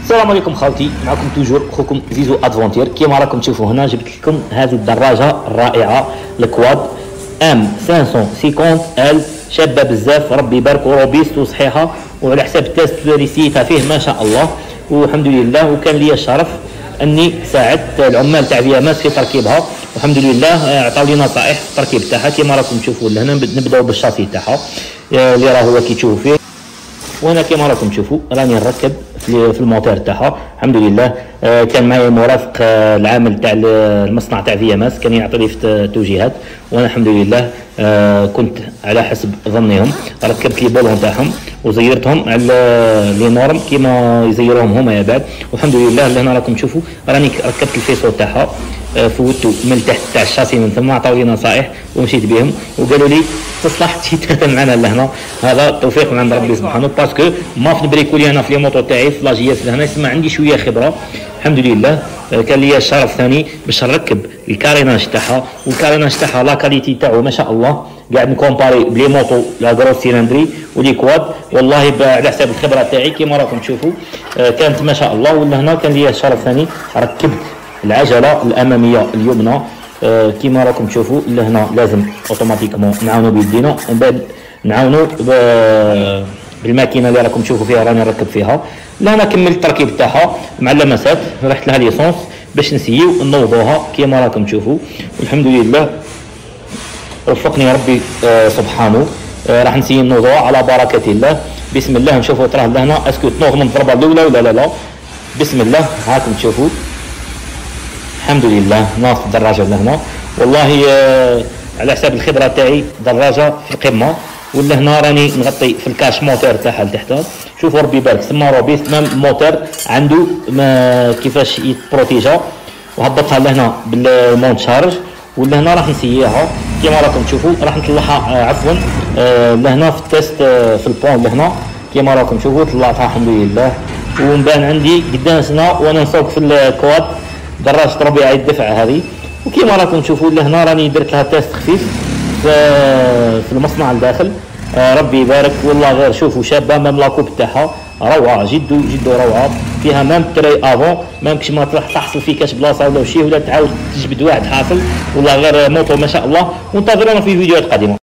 السلام عليكم خالتي، معكم توجور خوكم زيزو ادفونتير. كيما راكم تشوفوا هنا جبت لكم هذه الدراجه الرائعه الكواد ام 550 ال، شابه بزاف، ربي يبارك وروبيست وصحيحه، وعلى حساب التيست اللي سيتها فيه ما شاء الله، والحمد لله. وكان لي الشرف اني ساعدت العمال تاع فياماس في تركيبها، والحمد لله عطاو لي نصائح في التركيب تاعها. كيما راكم تشوفوا لهنا نبداو بالشاسي تاعها اللي راه هو كي تشوفوا فيه، وانا كما راكم تشوفوا راني نركب في الموتور تاعها. الحمد لله كان معي مرافق العامل تاع المصنع تاع فياماس، كان يعطي لي في التوجيهات، وانا الحمد لله كنت على حسب ظنهم. ركبت لي بولون تاعهم وزيرتهم على لي نورم كيما يزيروهم هما يا بعد، والحمد لله. لهنا راكم تشوفوا راني ركبت الفيسو تاعها، فوتو من تحت تاع الشاسي من ثم، عطاو لي نصائح ومشيت بهم وقالوا لي تصلح تجي معنا لهنا. هذا توفيق من عند ربي سبحانه، باسكو ما في نبريكولي انا في لي موطو تاعي في لاجياس لهنا يسمى عندي شويه خبره الحمد لله. كان لي الشرف ثاني باش نركب الكاريناج تاعها، والكاريناج تاعها لا كاليتي تاعو ما شاء الله. قاعد نكومباري بلي موطو لا غروس سيلندري ولي كواد، والله على حساب الخبره تاعي كيما راكم تشوفوا كانت ما شاء الله. ولهنا كان لي الشرف ثاني ركبت العجله الاماميه اليمنى كيما راكم تشوفوا لهنا، لازم اوتوماتيكمون نعاونوا بيدينا ومن بعد نعاونوا بالماكينه اللي راكم تشوفوا فيها راني نركب فيها. لهنا كملت التركيب تاعها مع اللمسات، رحت لها ليسونس باش نسيو نوضوها كيما راكم تشوفوا، والحمد لله وفقني ربي سبحانه. راح نسيو نوضوها على بركه الله. بسم الله نشوفوا تراه لهنا اسكو تنوض من الضربه الاولى ولا لا. بسم الله هاكم تشوفوا الحمد لله ناص الدراجه لهنا، والله على حساب الخبره تاعي دراجه في القمه. ولهنا راني نغطي في الكاش موتور تاعها لتحت، شوفوا ربي يبارك سما روبيست مام الموتور عنده ما كيفاش يتبروتيجا، وهبطها لهنا بالمونت شارج. ولهنا راح نسييها كيما راكم تشوفوا، راح نطلعها عفوا لهنا في التيست في البون لهنا كيما راكم تشوفوا طلعتها الحمد لله. ومبان عندي قدامنا وانا نسوق في الكواد دراجه ربيعه الدفع هذه، وكيما راكم تشوفوا لهنا راني درت لها تيست خفيف في المصنع الداخل. ربي يبارك والله غير شوفوا شابه، مام لاكوب تاعها روعه جد روعه، فيها مام تري افون، مام كش ما تروح تحصل في كاش بلاصه ولا شي ولا تعاود تجبد واحد حاصل، والله غير موطو ما شاء الله. وانتظرونا في فيديوهات قادمه.